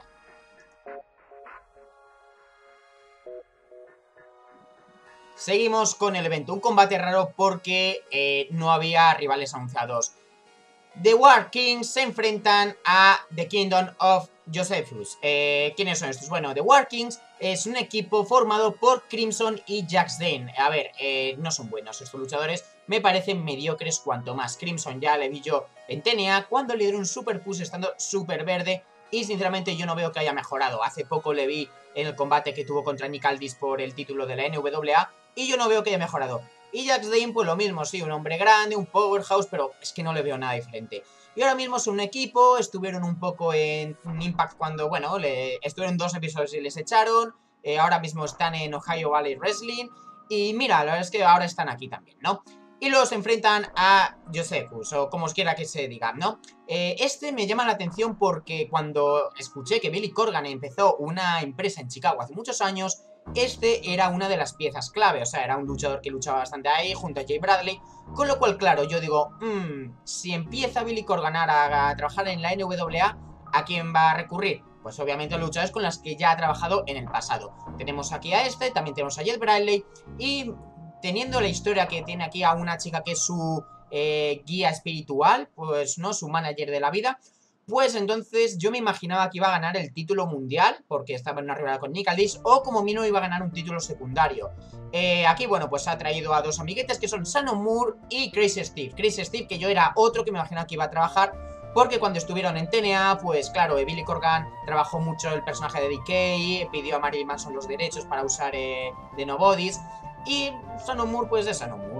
Seguimos con el evento. Un combate raro porque eh, no había rivales anunciados. The War Kings se enfrentan a The Kingdom of Josephus. Eh, ¿Quiénes son estos? Bueno, The War Kings es un equipo formado por Crimson y Jax Dane. A ver, eh, no son buenos estos luchadores. Me parecen mediocres cuanto más. Crimson ya le vi yo en T N A cuando le dieron un super push estando súper verde. Y sinceramente yo no veo que haya mejorado. Hace poco le vi en el combate que tuvo contra Nick Aldis por el título de la N W A. Y yo no veo que haya mejorado. Y Jax Dane, pues lo mismo, sí, un hombre grande, un powerhouse, pero es que no le veo nada diferente. Y ahora mismo son un equipo, estuvieron un poco en un Impact cuando, bueno, le, estuvieron dos episodios y les echaron. Eh, ahora mismo están en Ohio Valley Wrestling. Y mira, la verdad es que ahora están aquí también, ¿no? Y luego se enfrentan a Josephus, o como os quiera que se diga, ¿no? Eh, este me llama la atención porque cuando escuché que Billy Corgan empezó una empresa en Chicago hace muchos años, este era una de las piezas clave, o sea, era un luchador que luchaba bastante ahí junto a Jay Bradley, con lo cual, claro, yo digo, mmm, si empieza Billy Corgan a, a trabajar en la N W A, ¿a quién va a recurrir? Pues obviamente a luchadores con las que ya ha trabajado en el pasado. Tenemos aquí a este, también tenemos a Jay Bradley, y teniendo la historia que tiene aquí a una chica que es su eh, guía espiritual, pues no, su manager de la vida, pues entonces yo me imaginaba que iba a ganar el título mundial, porque estaba en una rivalidad con Nick Aldis, o como mínimo iba a ganar un título secundario. Eh, aquí, bueno, pues ha traído a dos amiguetes que son Shannon Moore y Crazy Steve. Crazy Steve, que yo era otro que me imaginaba que iba a trabajar, porque cuando estuvieron en T N A, pues claro, Billy Corgan trabajó mucho el personaje de D K, pidió a Marilyn Manson los derechos para usar eh, The Nobodies. Y Shannon Moore, pues de Shannon Moore,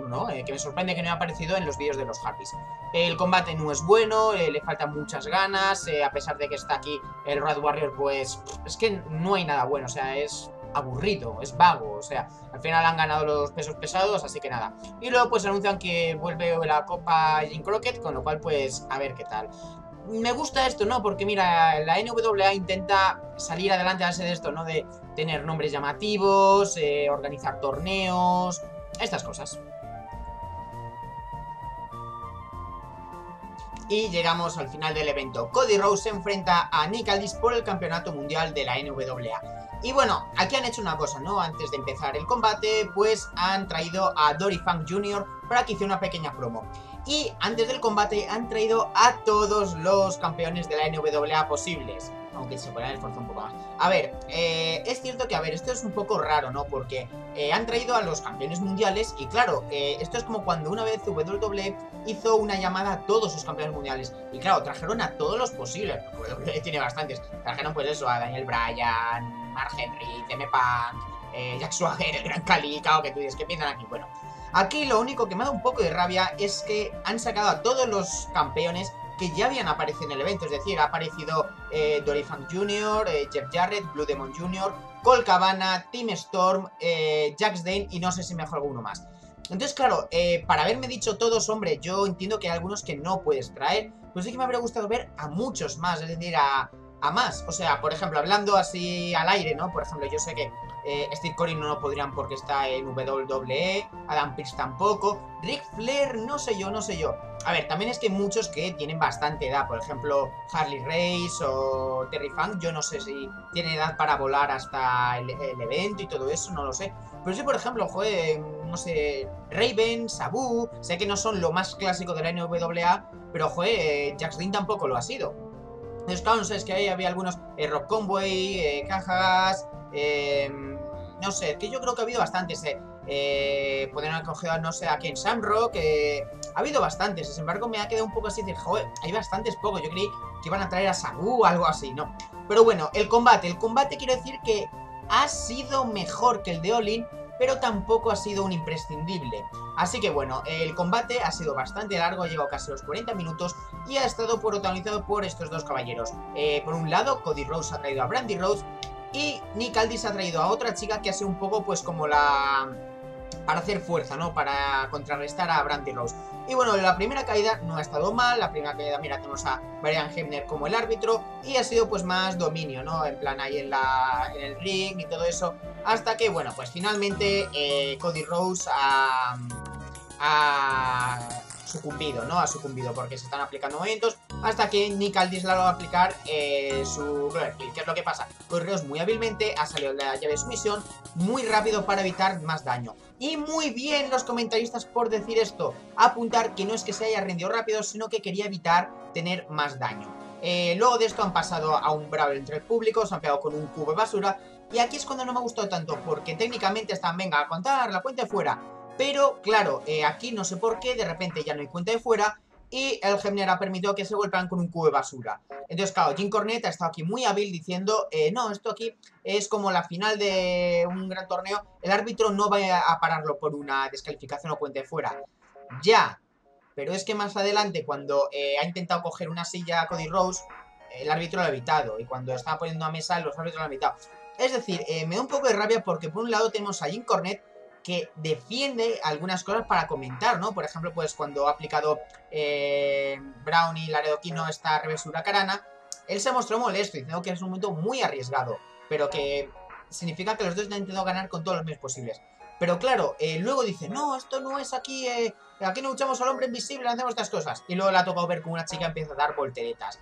¿no? Eh, que me sorprende que no haya aparecido en los vídeos de los Hardys. El combate no es bueno, eh, le faltan muchas ganas, eh, a pesar de que está aquí el Road Warrior, pues es que no hay nada bueno, o sea, es aburrido, es vago, o sea, al final han ganado los pesos pesados, así que nada. Y luego pues anuncian que vuelve la Copa Jim Crockett, con lo cual pues a ver qué tal. Me gusta esto, ¿no? Porque mira, la N W A intenta salir adelante a base de esto, ¿no? De tener nombres llamativos, eh, organizar torneos, estas cosas. Y llegamos al final del evento. Cody Rhodes se enfrenta a Nick Aldis por el campeonato mundial de la N W A. Y bueno, aquí han hecho una cosa, ¿no? Antes de empezar el combate, pues han traído a Dory Funk junior para que hiciera una pequeña promo. Y antes del combate han traído a todos los campeones de la N W A posibles. Aunque se puedan esforzar un poco más. A ver, eh, es cierto que, a ver, esto es un poco raro, ¿no? Porque eh, han traído a los campeones mundiales y claro, eh, esto es como cuando una vez W W E hizo una llamada a todos sus campeones mundiales. Y claro, trajeron a todos los posibles. W W E tiene bastantes. Trajeron pues eso, a Daniel Bryan, Mark Henry, C M Punk, eh, Jack Swagger, el Gran Khali, claro, que tú dices, ¿qué piensan aquí? Bueno, aquí lo único que me da un poco de rabia es que han sacado a todos los campeones que ya habían aparecido en el evento, es decir, ha aparecido eh, Dory Funk junior, eh, Jeff Jarrett, Blue Demon junior, Colt Cabana, Team Storm, eh, Jax Dane y no sé si me dejo alguno más. Entonces, claro, eh, para haberme dicho todos, hombre, yo entiendo que hay algunos que no puedes traer, pues sí que me habría gustado ver a muchos más, es decir, a, a más. O sea, por ejemplo, hablando así al aire, ¿no? Por ejemplo, yo sé que eh, Steve Corey no lo podrían porque está en W W E, Adam Pearce tampoco, Ric Flair, no sé yo, no sé yo. A ver, también es que hay muchos que tienen bastante edad, por ejemplo, Harley Race o Terry Funk, yo no sé si tiene edad para volar hasta el, el evento y todo eso, no lo sé. Pero sí, por ejemplo, joder, no sé, Raven, Sabu, sé que no son lo más clásico de la N W A, pero joder, Jax Dean tampoco lo ha sido. Entonces, claro, no sé, es que ahí había algunos, eh, Rob Conway, eh, Cajas, eh, no sé, que yo creo que ha habido bastantes, eh. Eh, pueden haber cogido, no sé, a Ken Shamrock, eh, ha habido bastantes, sin embargo me ha quedado un poco así de, joder, hay bastantes pocos, yo creí que iban a traer a Sabu o algo así, no. Pero bueno, el combate, el combate quiero decir que ha sido mejor que el de All In, pero tampoco ha sido un imprescindible. Así que bueno, el combate ha sido bastante largo, ha llegado casi los cuarenta minutos y ha estado protagonizado por estos dos caballeros. Eh, por un lado, Cody Rhodes ha traído a Brandi Rhodes y Nick Aldis ha traído a otra chica que ha sido un poco pues como la... para hacer fuerza, ¿no? Para contrarrestar a Brandi Rhodes. Y bueno, la primera caída no ha estado mal, la primera caída, mira, tenemos a Brian Hebner como el árbitro y ha sido pues más dominio, ¿no? En plan ahí en, la, en el ring y todo eso, hasta que, bueno, pues finalmente eh, Cody Rhodes ha, ha sucumbido, ¿no? Ha sucumbido porque se están aplicando movimientos hasta que Nick Aldis la va a aplicar eh, su Glory Kill. ¿Qué es lo que pasa? Cody Rhodes muy hábilmente ha salido de la llave de sumisión muy rápido para evitar más daño. Y muy bien los comentaristas por decir esto, apuntar que no es que se haya rendido rápido, sino que quería evitar tener más daño. Eh, luego de esto han pasado a un brawl entre el público, se han pegado con un cubo de basura, y aquí es cuando no me ha gustado tanto, porque técnicamente están, venga, a contar la cuenta de fuera. Pero, claro, eh, aquí no sé por qué, de repente ya no hay cuenta de fuera, y el Hebner ha permitido que se golpean con un cubo de basura. Entonces, claro, Jim Cornette ha estado aquí muy hábil diciendo, eh, no, esto aquí es como la final de un gran torneo, el árbitro no va a pararlo por una descalificación o cuenta de fuera. Ya, pero es que más adelante, cuando eh, ha intentado coger una silla a Cody Rhodes, el árbitro lo ha evitado, y cuando estaba poniendo a mesa, los árbitros lo han evitado. Es decir, eh, me da un poco de rabia porque por un lado tenemos a Jim Cornette, que defiende algunas cosas para comentar, ¿no? Por ejemplo, pues cuando ha aplicado eh, Brown y Laredo Kino esta revesura carana, él se mostró molesto, diciendo que es un momento muy arriesgado, pero que significa que los dos han intentado ganar con todos los medios posibles. Pero claro, eh, luego dice, no, esto no es aquí, eh, aquí no luchamos al hombre invisible, no hacemos estas cosas. Y luego le ha tocado ver como una chica empieza a dar volteretas.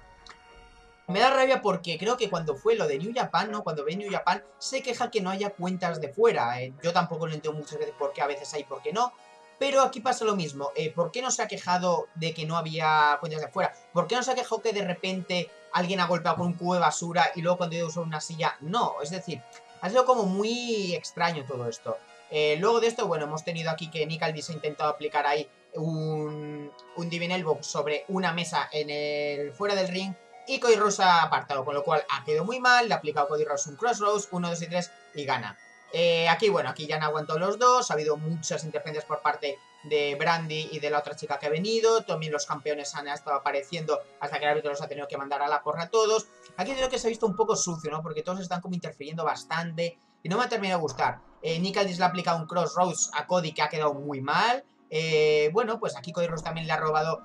Me da rabia porque creo que cuando fue lo de New Japan, ¿no? Cuando ve New Japan, se queja que no haya cuentas de fuera. Eh, yo tampoco lo entiendo muchas veces por qué a veces hay, por qué no. Pero aquí pasa lo mismo. Eh, ¿Por qué no se ha quejado de que no había cuentas de fuera? ¿Por qué no se ha quejado que de repente alguien ha golpeado con un cubo de basura y luego cuando iba a usar una silla? No, es decir, ha sido como muy extraño todo esto. Eh, luego de esto, bueno, hemos tenido aquí que Nick Aldis ha intentado aplicar ahí un, un Divine Elbow sobre una mesa en el fuera del ring. Y Cody Rhodes ha apartado, con lo cual ha quedado muy mal, le ha aplicado a Cody Rhodes un Crossroads, uno, dos y tres y gana. Eh, aquí, bueno, aquí ya han aguantado los dos, ha habido muchas interferencias por parte de Brandy y de la otra chica que ha venido. También los campeones han estado apareciendo hasta que el árbitro los ha tenido que mandar a la porra a todos. Aquí creo que se ha visto un poco sucio, ¿no? Porque todos están como interfiriendo bastante y no me ha terminado de gustar. Eh, Nick Aldis le ha aplicado un Crossroads a Cody que ha quedado muy mal. Eh, bueno, pues aquí Cody Rhodes también le ha robado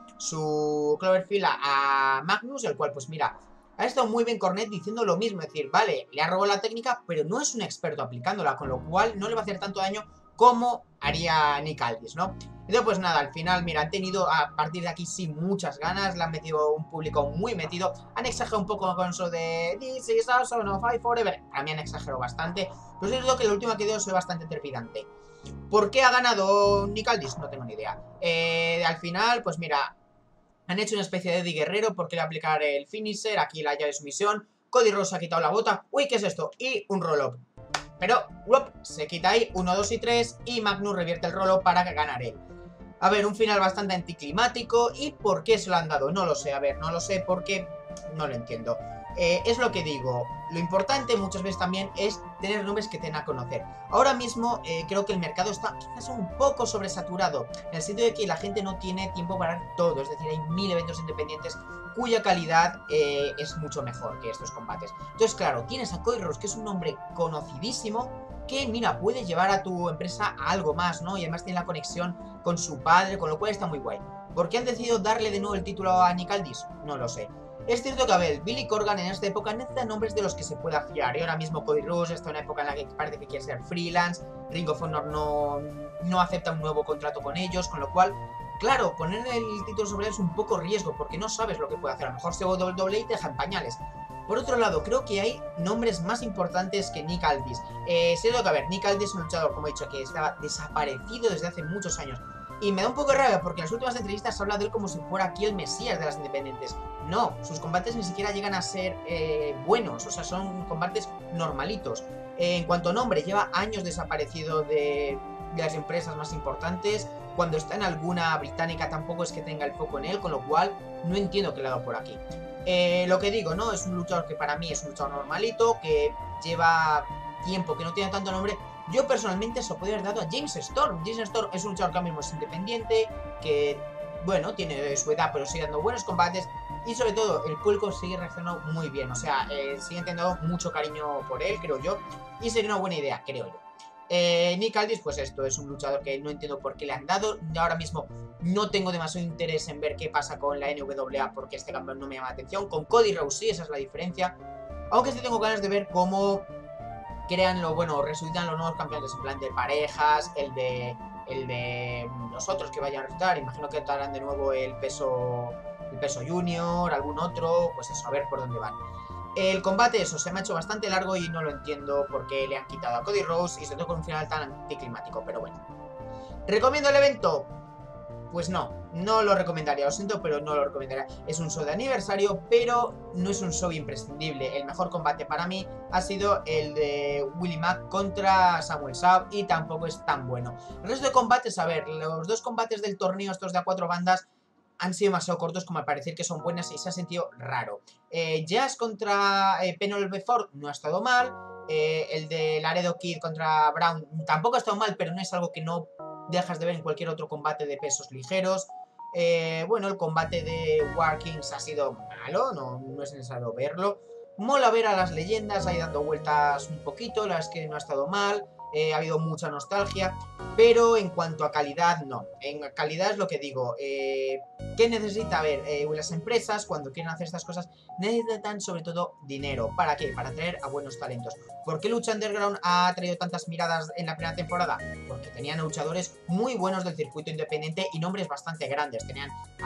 su Cloverfield a, a Magnus, el cual, pues mira, ha estado muy bien Cornette diciendo lo mismo. Es decir, vale, le ha robado la técnica, pero no es un experto aplicándola, con lo cual no le va a hacer tanto daño como haría Nick Aldis, ¿no? Entonces, pues nada, al final, mira, han tenido a partir de aquí sí muchas ganas, le han metido un público muy metido, han exagerado un poco con eso de This is awesome, no fight forever, para mí han exagerado bastante, pero es lo que la última que dio soy bastante trepidante. ¿Por qué ha ganado Nick Aldis? No tengo ni idea. Eh, al final, pues mira, han hecho una especie de Eddie Guerrero porque le aplicar el finisher, aquí la llave de sumisión, Cody Rhodes ha quitado la bota, uy, ¿qué es esto? Y un roll-up. Pero, uop, se quita ahí, uno, dos y tres, y Magnus revierte el roll-up para ganar él. A ver, un final bastante anticlimático, ¿y por qué se lo han dado? No lo sé, a ver, no lo sé porque no lo entiendo. Eh, es lo que digo, lo importante muchas veces también es tener nombres que den a conocer. Ahora mismo eh, creo que el mercado está quizás un poco sobresaturado, en el sentido de que la gente no tiene tiempo para ver todo, es decir, hay mil eventos independientes cuya calidad eh, es mucho mejor que estos combates. Entonces, claro, tienes a Cody Rhodes, que es un nombre conocidísimo, que, mira, puede llevar a tu empresa a algo más, ¿no? Y además tiene la conexión con su padre, con lo cual está muy guay. ¿Por qué han decidido darle de nuevo el título a Nick Aldis? No lo sé. Es cierto que, a ver, Billy Corgan en esta época necesita nombres de los que se pueda fiar. Y ahora mismo Cody Rhodes está en una época en la que parece que quiere ser freelance. Ring of Honor no, no acepta un nuevo contrato con ellos, con lo cual, claro, poner el título sobre él es un poco riesgo, porque no sabes lo que puede hacer. A lo mejor se va a doble doble y te deja en pañales. Por otro lado, creo que hay nombres más importantes que Nick Aldis. Eh, cierto que, a ver, Nick Aldis es un luchador, como he dicho, que estaba desaparecido desde hace muchos años. Y me da un poco de rabia porque en las últimas entrevistas se habla de él como si fuera aquí el mesías de las independientes. No, sus combates ni siquiera llegan a ser eh, buenos, o sea, son combates normalitos. Eh, en cuanto a nombre, lleva años desaparecido de, de las empresas más importantes. Cuando está en alguna británica tampoco es que tenga el foco en él, con lo cual no entiendo que le ha dado por aquí. Eh, lo que digo, ¿no? Es un luchador que para mí es un luchador normalito, que lleva tiempo, que no tiene tanto nombre. Yo personalmente se lo podría haber dado a James Storm. James Storm es un luchador que ahora mismo es independiente, que, bueno, tiene su edad, pero sigue dando buenos combates. Y sobre todo, el público sigue reaccionando muy bien. O sea, eh, sigue teniendo mucho cariño por él, creo yo. Y sería una buena idea, creo yo. Eh, Nick Aldis, pues esto, es un luchador que no entiendo por qué le han dado. Ahora mismo no tengo demasiado interés en ver qué pasa con la N W A porque este campeón no me llama la atención. Con Cody Rhodes sí, esa es la diferencia. Aunque sí tengo ganas de ver cómo crean lo, bueno, resucitan los nuevos campeones en plan de parejas, el de el de los otros que vayan a resucitar. Imagino que traerán de nuevo el peso el peso junior, algún otro, pues eso, a ver por dónde van. El combate, eso, se me ha hecho bastante largo y no lo entiendo por qué le han quitado a Cody Rhodes y se toca un final tan anticlimático, pero bueno. ¿Recomiendo el evento? Pues no, no lo recomendaría, lo siento, pero no lo recomendaría. Es un show de aniversario, pero no es un show imprescindible. El mejor combate para mí ha sido el de Willie Mack contra Samuel Saab y tampoco es tan bueno. El resto de combates, a ver, los dos combates del torneo, estos de a cuatro bandas, han sido demasiado cortos como al parecer que son buenas y se ha sentido raro. Eh, Jazz contra eh, Penelope Ford no ha estado mal. Eh, el de Laredo Kid contra Brown tampoco ha estado mal, pero no es algo que no dejas de ver en cualquier otro combate de pesos ligeros. Eh, bueno, el combate de War Kings ha sido malo, no, no es necesario verlo. Mola ver a las leyendas ahí dando vueltas un poquito, la verdad es que no ha estado mal. Eh, ha habido mucha nostalgia, pero en cuanto a calidad, no. En calidad es lo que digo. Eh, ¿Qué necesita? A ver, eh, las empresas cuando quieren hacer estas cosas necesitan sobre todo dinero. ¿Para qué? Para atraer a buenos talentos. ¿Por qué Lucha Underground ha traído tantas miradas en la primera temporada? Porque tenían luchadores muy buenos del circuito independiente y nombres bastante grandes. Tenían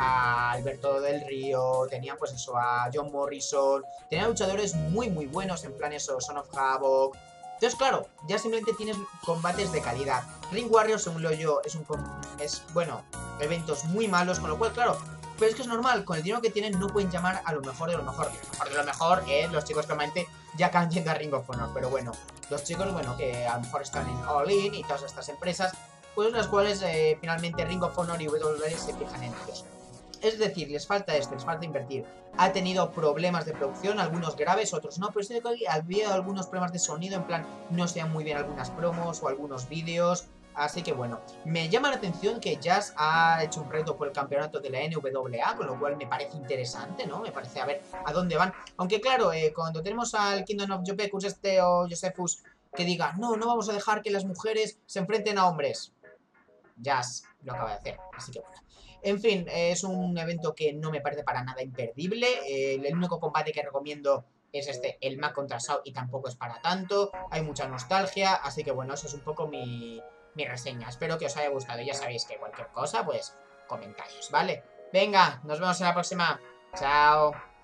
a Alberto del Río, tenían pues eso, a John Morrison, tenían luchadores muy muy buenos en plan eso, Son of Havoc. Entonces, claro, ya simplemente tienes combates de calidad. Ring Warriors, según lo yo, es un es bueno, eventos muy malos, con lo cual, claro, pero es que es normal, con el dinero que tienen no pueden llamar a lo mejor de lo mejor. Lo mejor de lo mejor es los chicos que normalmente ya acaban yendo a Ring of Honor, pero bueno, los chicos, bueno, que a lo mejor están en All In y todas estas empresas, pues las cuales eh, finalmente Ring of Honor y W W E se fijan en ellos. Es decir, les falta esto, les falta invertir. Ha tenido problemas de producción, algunos graves, otros no, pero sí que ha habido algunos problemas de sonido, en plan, no se dan muy bien algunas promos o algunos vídeos. Así que bueno, me llama la atención que Jazz ha hecho un reto por el campeonato de la N W A, con lo cual me parece interesante, ¿no? Me parece a ver a dónde van. Aunque claro, eh, cuando tenemos al Kingdom of Jopekus este o Josephus que diga, no, no vamos a dejar que las mujeres se enfrenten a hombres. Jazz lo acaba de hacer, así que bueno. En fin, eh, es un evento que no me parece para nada imperdible. Eh, el único combate que recomiendo es este, el Mac contra Sao, y tampoco es para tanto. Hay mucha nostalgia, así que bueno, eso es un poco mi, mi reseña. Espero que os haya gustado. Ya sabéis que cualquier cosa, pues comentarios, ¿vale? Venga, nos vemos en la próxima. Chao.